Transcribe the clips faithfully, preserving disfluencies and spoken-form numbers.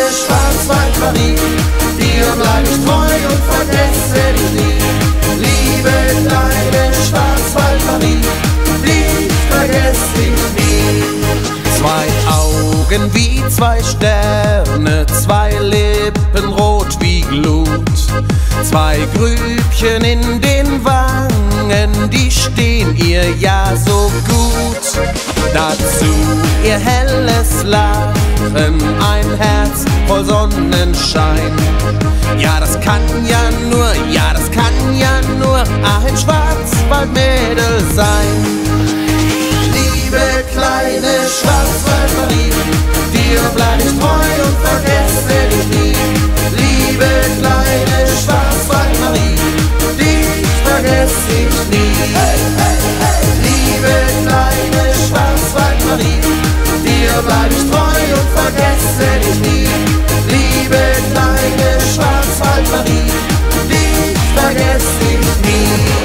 Schwarzwald-Marie, dir bleib ich treu und vergesse dich nie. Liebe kleine Schwarzwald-Marie, ich vergesse dich nie. Zwei Augen wie zwei Sterne, zwei Lippen rot wie Glut, zwei Grübchen in den Wangen, die stehen ihr ja so gut. Dazu ihr helles Lachen, ein Herz voll Sonnenschein. Ja, das kann ja nur, ja, das kann ja nur ein Schwarzwaldmädel sein. Liebe kleine Schwarzwald-Marie, dir bleib ich treu und vergesse dich nie. Liebe kleine Schwarzwald-Marie, dich vergesse ich nie. Hey, hey, hey. Liebe kleine Schwarzwald-Marie, dir bleib ich treu und vergesse dich nie. Liebe kleine Schwarzwald-Marie, dich vergesse ich nie.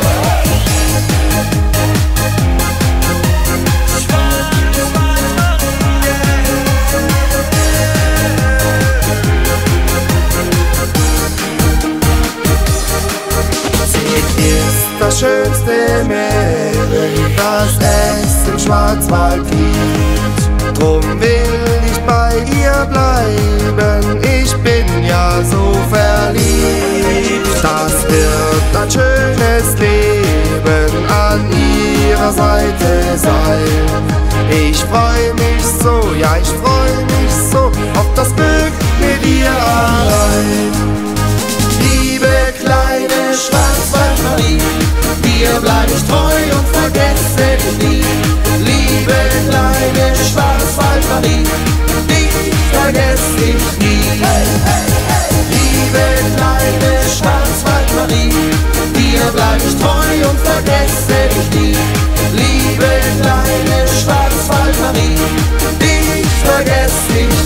Das schönste Mädel, das es im Schwarzwald gibt. Drum will ich bei ihr bleiben, ich bin ja so verliebt. Das wird ein schönes Leben an ihrer Seite sein. Ich freu mich so, ja ich freu mich so auf das Glück mit ihr allein. Liebe kleine Schwarzwald-Marie, dir bleib ich treu und vergesse dich nie. Liebe kleine Schwarzwald-Marie, dich vergesse ich nie. Hey, hey, hey. Liebe kleine Schwarzwald-Marie, dir bleib ich treu und vergesse dich nie. Liebe kleine Schwarzwald-Marie, dich vergesse ich nie.